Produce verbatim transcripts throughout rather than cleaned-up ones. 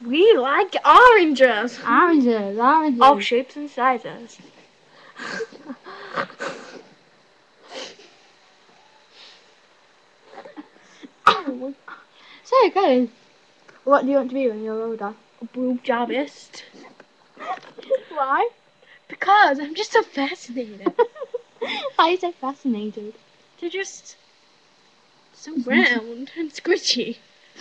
We like oranges. Oranges, oranges. All shapes and sizes. So, guys, what do you want to be when you're older? A boob jobist. Why? Because I'm just so fascinated. Why are you so fascinated? They're just so round and squishy.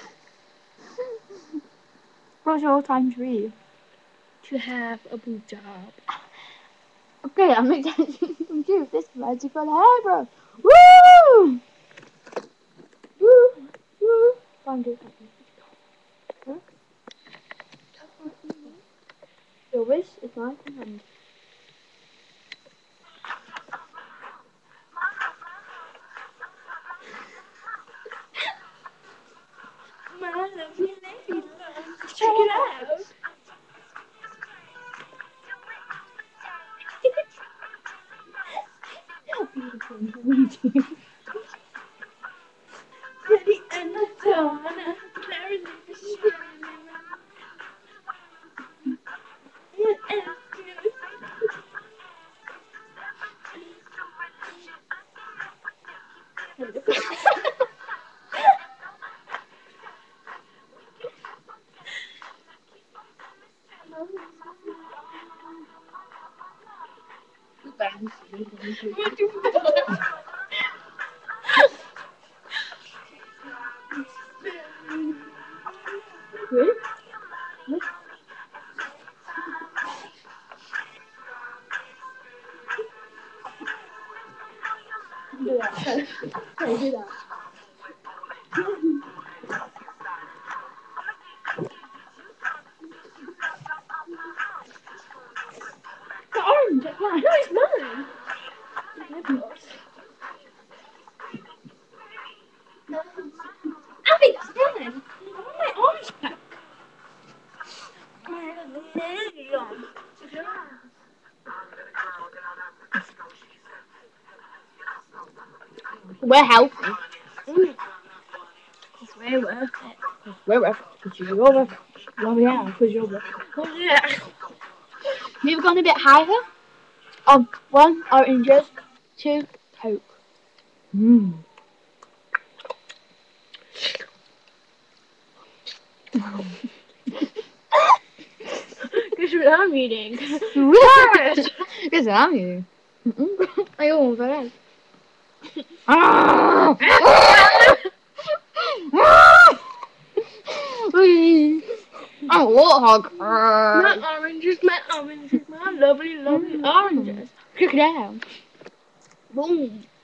What's your all-time dream? To have a boob job. Okay, I'm excited to come true. This magical hair, bro. Woo! Woo! Woo! Go and do something. Huh? Your wish is nice and handy. My lovely lady, check it out. How beautiful is reading. Ready and the dawn, Clara's What do Really? Do that. Okay, do that. The orange, yeah. No, it's mine. Abby, that's mine. I want my orange pack. We're healthy. Mm. It's way worth it. We're worth it. Because you're worth it. Well, yeah, because you're worth it. Oh, yeah. We've gone a bit higher. Um, one, oranges. Two, Coke. Mmm. Guess what I'm eating? Carrot! Guess what I'm eating? I almost forgot. I'm a warthog. My oranges, my oranges, my lovely, lovely oranges. Check it out. Boom.